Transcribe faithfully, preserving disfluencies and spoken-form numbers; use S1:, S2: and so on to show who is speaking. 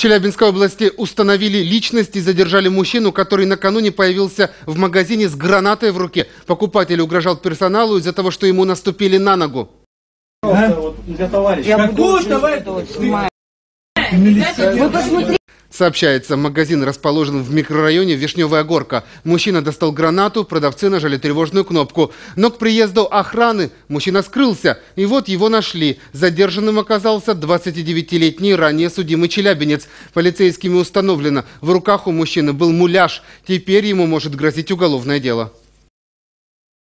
S1: Челябинской области установили личность и задержали мужчину, который накануне появился в магазине с гранатой в руке. Покупатель угрожал персоналу из-за того, что ему наступили на ногу.
S2: А? Вот для товарища.
S3: Я
S2: Какого
S3: буду
S2: товарища?
S3: Вы посмотрите.
S1: Сообщается, магазин расположен в микрорайоне Вишневая Горка. Мужчина достал гранату, продавцы нажали тревожную кнопку. Но к приезду охраны мужчина скрылся. И вот его нашли. Задержанным оказался двадцатидевятилетний ранее судимый челябинец. Полицейскими установлено, в руках у мужчины был муляж. Теперь ему может грозить уголовное дело.